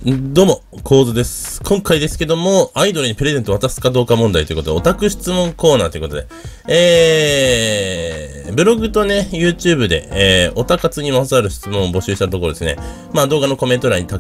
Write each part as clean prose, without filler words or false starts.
どうも、構図です。今回ですけども、アイドルにプレゼント渡すかどうか問題ということで、オタク質問コーナーということで、ブログとね、YouTube で、オタ活にまつわる質問を募集したところですね、まあ動画のコメント欄に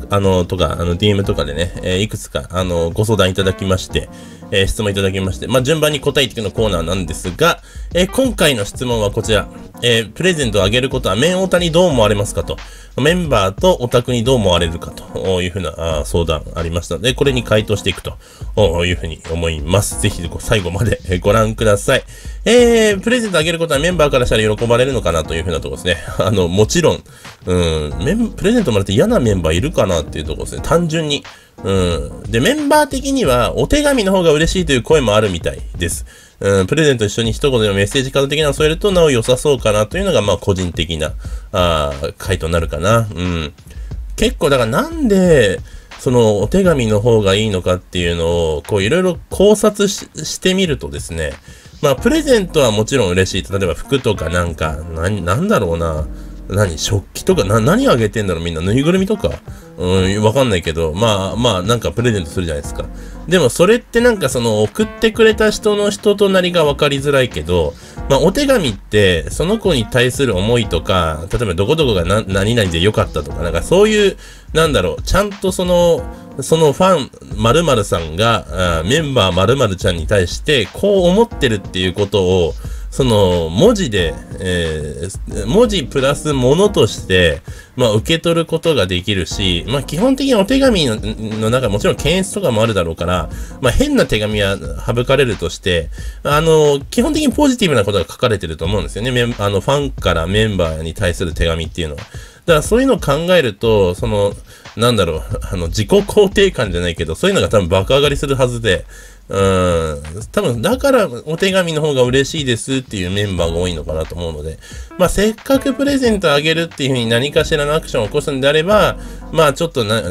DM とかでね、いくつか、ご相談いただきまして、質問いただきまして、まあ順番に答えていくのコーナーなんですが、今回の質問はこちら、プレゼントをあげることはメンオタにどう思われますかと、メンバーとオタクにどう思われるかというふうな相談ありましたので、これに回答していくというふうに思います。ぜひ最後までご覧ください。プレゼントあげることはメンバーからしたら喜ばれるのかなというふうなところですね。もちろん、プレゼントもらって嫌なメンバーいるかなっていうところですね。単純に。で、メンバー的にはお手紙の方が嬉しいという声もあるみたいです。プレゼント一緒に一言でもメッセージカード的なのを添えるとなお良さそうかなというのが、まあ個人的な、回答になるかな。結構だからなんで、そのお手紙の方がいいのかっていうのを、こういろいろ考察してみるとですね、まあプレゼントはもちろん嬉しい。例えば服とかなんだろうな。食器とか、何あげてんだろうみんな。ぬいぐるみとかわかんないけど、まあ、なんかプレゼントするじゃないですか。でもそれってなんかその送ってくれた人の人となりがわかりづらいけど、まあお手紙ってその子に対する思いとか、例えばどこどこが何々で良かったとか、なんかそういう、ちゃんとそのファン〇〇さんが、メンバー〇〇ちゃんに対してこう思ってるっていうことを、その文字で、文字プラスものとして、まあ受け取ることができるし、まあ基本的にお手紙の中もちろん検閲とかもあるだろうから、まあ変な手紙は省かれるとして、基本的にポジティブなことが書かれてると思うんですよね。ファンからメンバーに対する手紙っていうのは。だからそういうのを考えると、自己肯定感じゃないけど、そういうのが多分爆上がりするはずで、多分、だからお手紙の方が嬉しいですっていうメンバーが多いのかなと思うので、まあ、せっかくプレゼントあげるっていうふうに何かしらのアクションを起こすんであれば、まあ、ちょっと言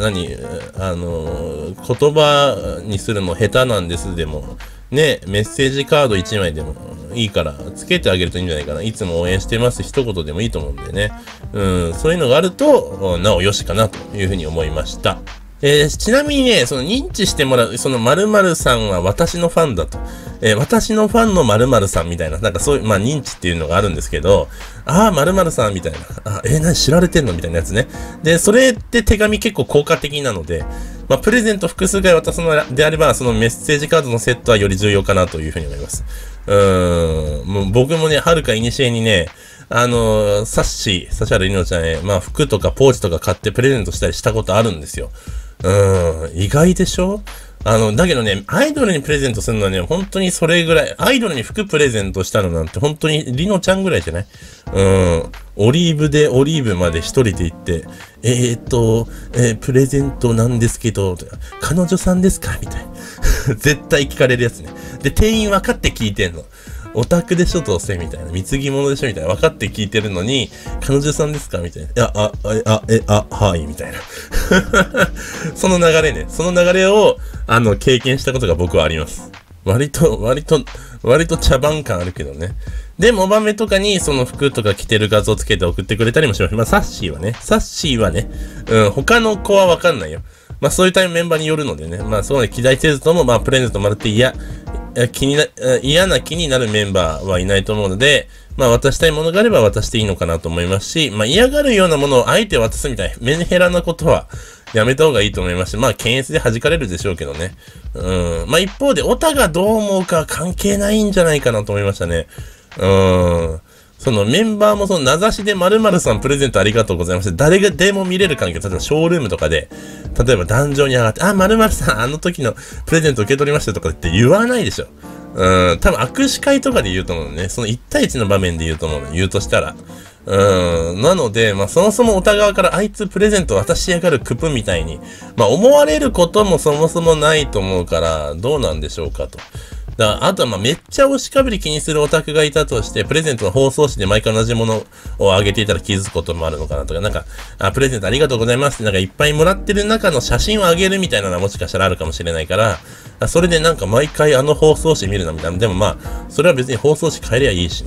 葉にするの下手なんですでも、ね、メッセージカード1枚でもいいから、つけてあげるといいんじゃないかな。いつも応援してます一言でもいいと思うんでね。そういうのがあると、なおよしかなというふうに思いました。ちなみにね、その認知してもらう、その〇〇さんは私のファンだと。私のファンの〇〇さんみたいな、なんかそういう、まあ認知っていうのがあるんですけど、〇〇さんみたいな。何知られてんのみたいなやつね。で、それって手紙結構効果的なので、まあプレゼント複数回渡すのであれば、そのメッセージカードのセットはより重要かなというふうに思います。もう僕もね、はるか古にね、指原莉乃ちゃんへ、まあ服とかポーチとか買ってプレゼントしたりしたことあるんですよ。意外でしょ？だけどね、アイドルにプレゼントするのはね、本当にそれぐらい、アイドルに服プレゼントしたのなんて本当に莉乃ちゃんぐらいじゃない？オリーブまで一人で行って、プレゼントなんですけど、彼女さんですかみたいな。絶対聞かれるやつね。で、店員分かって聞いてんの。オタクでしょどうせみたいな。貢ぎ物でしょみたいな。分かって聞いてるのに、彼女さんですかみたいな。はい、みたいな。その流れね。その流れを、経験したことが僕はあります。割と茶番感あるけどね。で、モバメとかにその服とか着てる画像つけて送ってくれたりもします。まあ、サッシーはね。他の子はわかんないよ。まあ、そういうタイムメンバーによるのでね。まあ、そうね、期待せずとも、まあ、プレゼントもらって嫌な気になるメンバーはいないと思うので、まあ渡したいものがあれば渡していいのかなと思いますし、まあ嫌がるようなものをあえて渡すみたいなメンヘラなことはやめた方がいいと思いますし、まあ検閲で弾かれるでしょうけどね。まあ一方でオタがどう思うかは関係ないんじゃないかなと思いましたね。そのメンバーもその名指しで〇〇さんプレゼントありがとうございました。誰がでも見れる環境、例えばショールームとかで、例えば壇上に上がって、〇〇さんあの時のプレゼント受け取りましたとかって言わないでしょ。多分握手会とかで言うと思うね。その1対1の場面で言うと思うね。言うとしたら。なので、まあそもそもお互いからあいつプレゼント渡しやがるクプみたいに、まあ思われることもそもそもないと思うから、どうなんでしょうかと。あとはまあめっちゃ押しかぶり気にするオタクがいたとして、プレゼントの放送紙で毎回同じものをあげていたら気づくこともあるのかなとか、なんか、プレゼントありがとうございますってなんかいっぱいもらってる中の写真をあげるみたいなのはもしかしたらあるかもしれないから、それでなんか毎回放送紙見るなみたいな。でもまあ、それは別に放送紙変えりゃいいしな。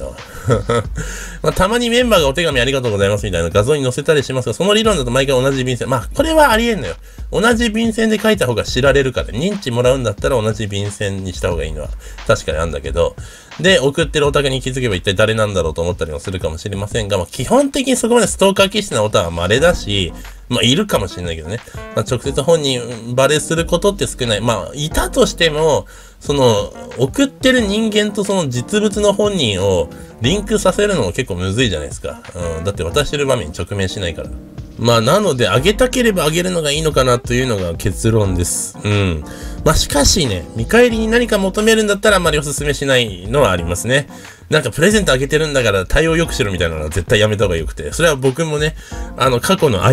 まあ、たまにメンバーがお手紙ありがとうございますみたいな画像に載せたりしますが、その理論だと毎回同じ便箋。まあ、これはありえんのよ。同じ便箋で書いた方が知られるから、認知もらうんだったら同じ便箋にした方がいいのは確かにあるんだけど、で、送ってるオタクに気づけば一体誰なんだろうと思ったりもするかもしれませんが、まあ、基本的にそこまでストーカー気質なオタは稀だし、まあ、いるかもしれないけどね。まあ、直接本人バレすることって少ない。まあ、いたとしても、送ってる人間とその実物の本人をリンクさせるのも結構むずいじゃないですか。だって渡してる場面に直面しないから。まあ、なので、あげたければあげるのがいいのかなというのが結論です。まあ、しかしね、見返りに何か求めるんだったらあまりお勧めしないのはありますね。なんかプレゼントあげてるんだから対応良くしろみたいなのは絶対やめた方が良くて。それは僕もね、過去の過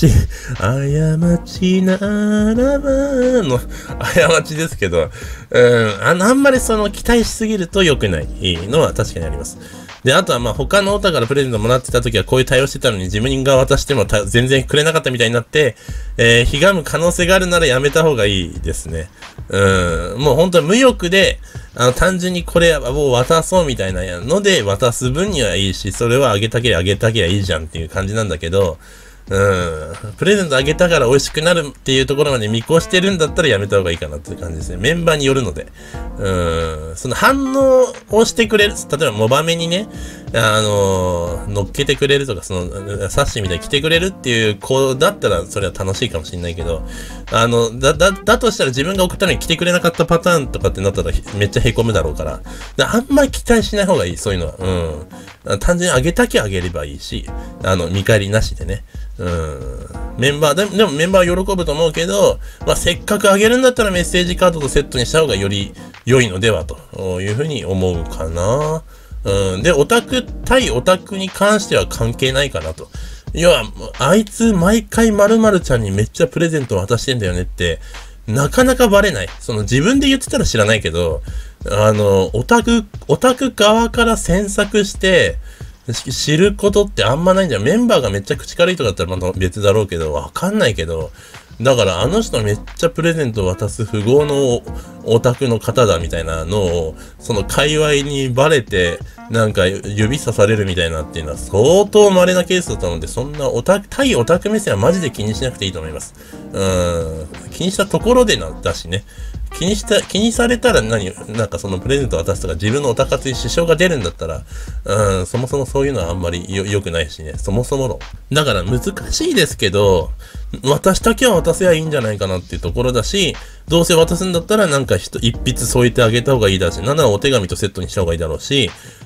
ちならばの過ちですけど、あんまり期待しすぎると良くないのは確かにあります。で、あとはまあ他のオタからプレゼントもらってた時はこういう対応してたのに自分が渡しても全然くれなかったみたいになって、ひがむ可能性があるならやめた方がいいですね。もう本当に無欲で、単純にこれを渡そうみたいなので渡す分にはいいし、それはあげたけりゃいいじゃんっていう感じなんだけど、プレゼントあげたから美味しくなるっていうところまで見越してるんだったらやめた方がいいかなっていう感じですね。メンバーによるので。その反応をしてくれる、例えばモバメにね、乗っけてくれるとか、サッシみたいに来てくれるっていう子だったらそれは楽しいかもしれないけど、だとしたら自分が送ったのに来てくれなかったパターンとかってなったらめっちゃ凹むだろうから、あんまり期待しない方がいい、そういうのは。単純にあげたきゃあげればいいし、見返りなしでね。メンバー、でもメンバーは喜ぶと思うけど、まあ、せっかくあげるんだったらメッセージカードとセットにした方がより良いのではというふうに思うかな。で、対オタクに関しては関係ないかなと。要は、あいつ毎回〇〇ちゃんにめっちゃプレゼント渡してんだよねって、なかなかバレない。自分で言ってたら知らないけど、オタク側から詮索して、知ることってあんまないんじゃん。メンバーがめっちゃ口軽いとかだったらまた別だろうけど、わかんないけど、だからあの人めっちゃプレゼントを渡す富豪のオタクの方だみたいなのを、界隈にバレて、なんか指さされるみたいなっていうのは相当稀なケースだったので、そんな対オタク目線はマジで気にしなくていいと思います。気にしたところでだしね。気にされたらなんかプレゼント渡すとか自分のオタ活に支障が出るんだったら、そもそもそういうのはあんまり良くないしね。そもそもの。だから難しいですけど、渡したきゃ渡せばいいんじゃないかなっていうところだし、どうせ渡すんだったらなんか一筆添えてあげた方がいいだし、なんならお手紙とセットにした方がいいだろうし、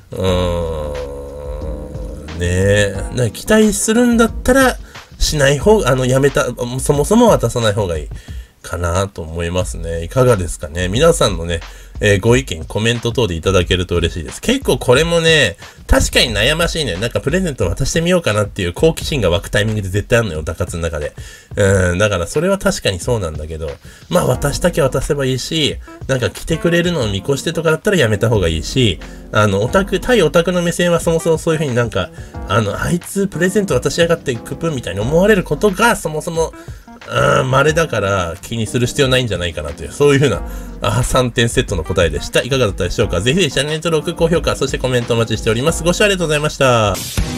期待するんだったらしない方が、そもそも渡さない方がいい。かなと思いますね。いかがですかね。皆さんのね、ご意見、コメント等でいただけると嬉しいです。結構これもね、確かに悩ましいのよ。なんかプレゼント渡してみようかなっていう好奇心が湧くタイミングで絶対あるのよ、オタ活の中で。だからそれは確かにそうなんだけど、まあ渡したきゃ渡せばいいし、なんか来てくれるのを見越してとかだったらやめた方がいいし、対オタクの目線はそもそもそういう風になんか、あいつプレゼント渡しやがってクプンみたいに思われることがそもそも、稀だから気にする必要ないんじゃないかなという、そういう風な3点セットの答えでした。いかがだったでしょうか。ぜひチャンネル登録、高評価、そしてコメントお待ちしております。ご視聴ありがとうございました。